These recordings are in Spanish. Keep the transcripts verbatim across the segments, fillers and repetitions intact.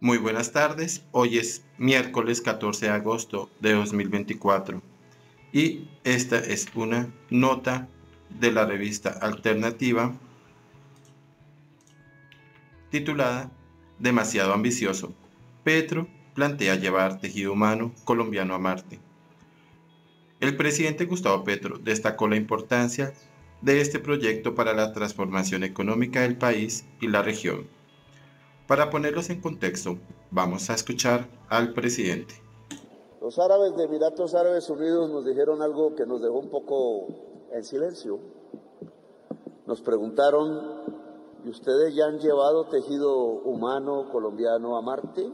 Muy buenas tardes, hoy es miércoles catorce de agosto de dos mil veinticuatro y esta es una nota de la revista Alternativa titulada Demasiado ambicioso. Petro plantea llevar tejido humano colombiano a Marte. El presidente Gustavo Petro destacó la importancia de este proyecto para la transformación económica del país y la región. Para ponerlos en contexto, vamos a escuchar al presidente. Los árabes de Emiratos Árabes Unidos nos dijeron algo que nos dejó un poco en silencio. Nos preguntaron, ¿y ustedes ya han llevado tejido humano colombiano a Marte?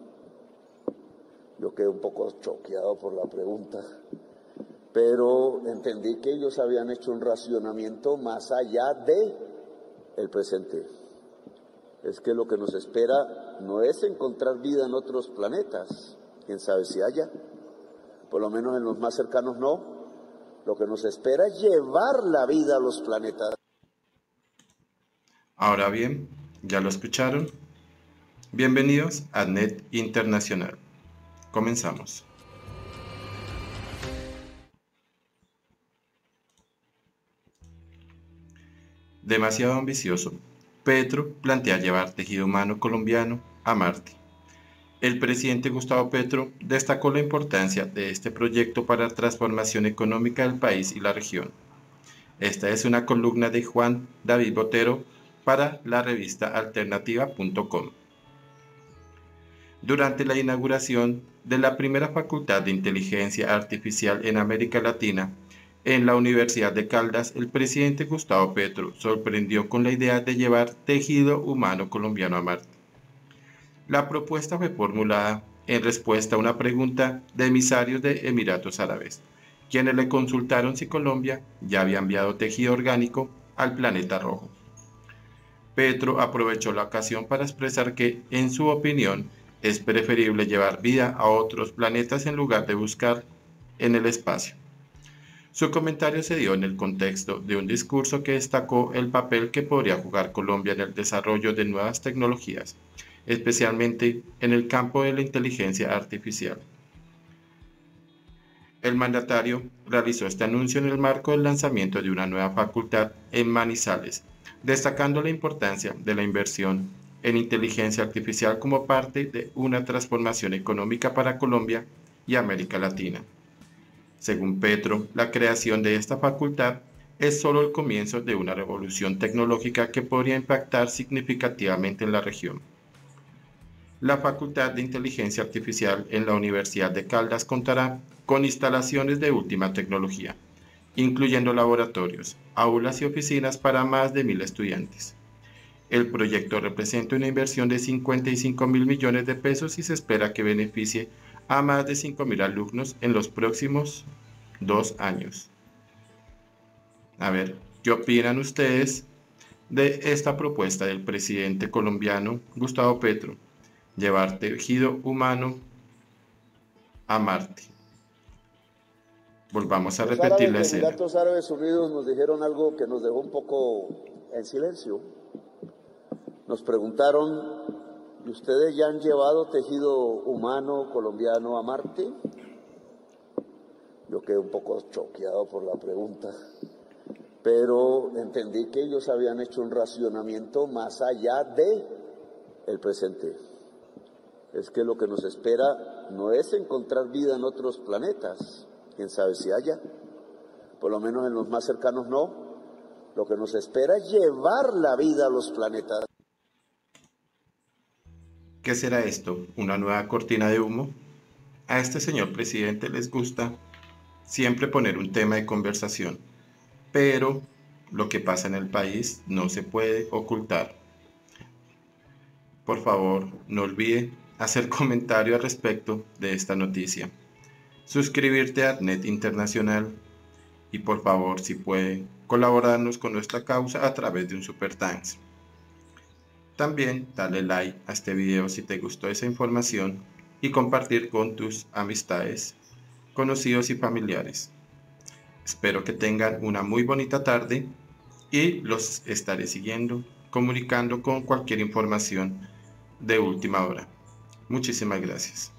Yo quedé un poco choqueado por la pregunta, pero entendí que ellos habían hecho un racionamiento más allá de el presente. Es que lo que nos espera no es encontrar vida en otros planetas, quién sabe si haya, por lo menos en los más cercanos no. Lo que nos espera es llevar la vida a los planetas. Ahora bien, ¿ya lo escucharon? Bienvenidos a Net Internacional. Comenzamos. Demasiado ambicioso. Petro plantea llevar tejido humano colombiano a Marte. El presidente Gustavo Petro destacó la importancia de este proyecto para la transformación económica del país y la región. Esta es una columna de Juan David Botero para la revista alternativa punto com. Durante la inauguración de la primera Facultad de Inteligencia Artificial en América Latina, en la Universidad de Caldas, el presidente Gustavo Petro sorprendió con la idea de llevar tejido humano colombiano a Marte. La propuesta fue formulada en respuesta a una pregunta de emisarios de Emiratos Árabes, quienes le consultaron si Colombia ya había enviado tejido orgánico al planeta rojo. Petro aprovechó la ocasión para expresar que, en su opinión, es preferible llevar vida a otros planetas en lugar de buscar en el espacio. Su comentario se dio en el contexto de un discurso que destacó el papel que podría jugar Colombia en el desarrollo de nuevas tecnologías, especialmente en el campo de la inteligencia artificial. El mandatario realizó este anuncio en el marco del lanzamiento de una nueva facultad en Manizales, destacando la importancia de la inversión en inteligencia artificial como parte de una transformación económica para Colombia y América Latina. Según Petro, la creación de esta facultad es solo el comienzo de una revolución tecnológica que podría impactar significativamente en la región. La Facultad de Inteligencia Artificial en la Universidad de Caldas contará con instalaciones de última tecnología, incluyendo laboratorios, aulas y oficinas para más de mil estudiantes. El proyecto representa una inversión de cincuenta y cinco mil millones de pesos y se espera que beneficie a más de cinco mil alumnos en los próximos dos años. A ver, ¿qué opinan ustedes de esta propuesta del presidente colombiano Gustavo Petro? Llevar tejido humano a Marte. Volvamos a repetir la escena. Los Emiratos Árabes Unidos nos dijeron algo que nos dejó un poco en silencio. Nos preguntaron, ¿y ustedes ya han llevado tejido humano colombiano a Marte? Yo quedé un poco choqueado por la pregunta, pero entendí que ellos habían hecho un racionamiento más allá de el presente. Es que lo que nos espera no es encontrar vida en otros planetas, quién sabe si haya, por lo menos en los más cercanos no. Lo que nos espera es llevar la vida a los planetas. ¿Qué será esto? ¿Una nueva cortina de humo? A este señor presidente les gusta siempre poner un tema de conversación, pero lo que pasa en el país no se puede ocultar. Por favor, no olvide hacer comentario al respecto de esta noticia, suscribirte a Net Internacional y por favor, si puede, colaborarnos con nuestra causa a través de un Super Thanks. También dale like a este video si te gustó esa información y compartir con tus amistades, conocidos y familiares. Espero que tengan una muy bonita tarde y los estaré siguiendo, comunicando con cualquier información de última hora. Muchísimas gracias.